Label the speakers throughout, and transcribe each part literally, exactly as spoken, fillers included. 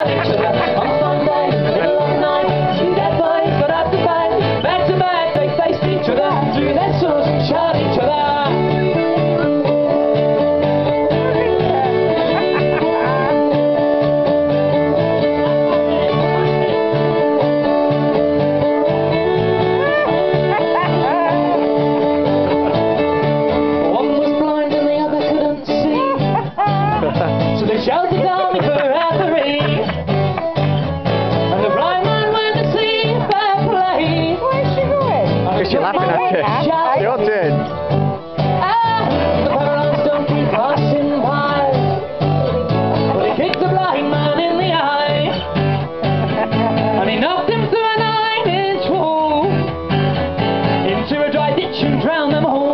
Speaker 1: each other. On a fun day, in the middle of the night, two dead boys got up to fight. Back to back, they faced each other, drew their swords and shot each other. So they shouted down me for referee, and the blind man went to see fair play.
Speaker 2: Where's she going?
Speaker 3: Because you're laughing at it. Your turn.
Speaker 1: Ah, the paralyzed don't keep passing by, but he kicked the blind man in the eye, and he knocked him through a nine-inch wall into a dry ditch and drowned them all.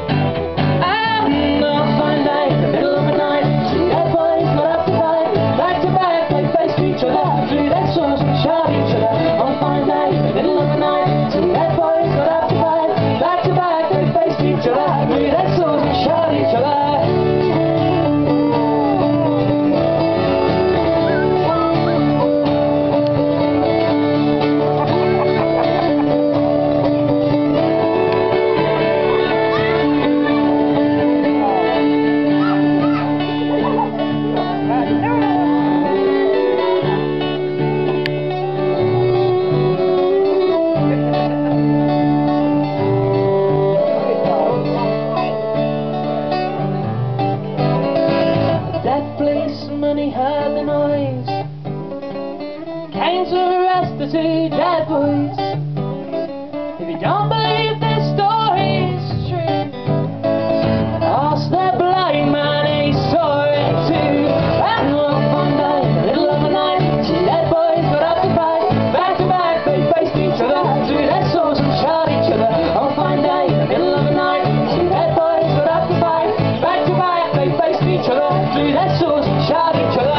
Speaker 1: And he heard the noise, came to arrest the two dead boys. If you don't believe this story's true, ask the blind man, he saw it too. And one fun day, in the middle of the night, two dead boys got up to fight. Back to back, they faced each other, drew their swords and shot each other. On a fine day, in the middle of the night, two dead boys got up to fight. Back to back, they faced each other, drew their swords and shot each other.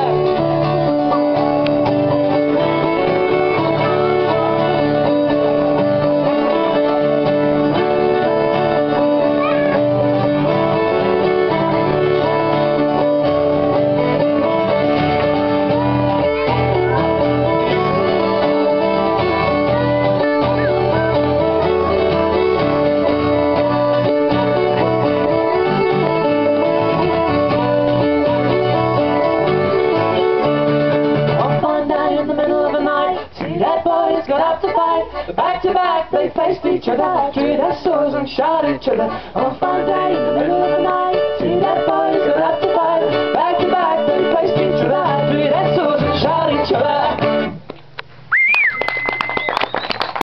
Speaker 1: Got up to fight, back to back they faced each other, drew their swords and shot each other. On a fine day in the middle of the night.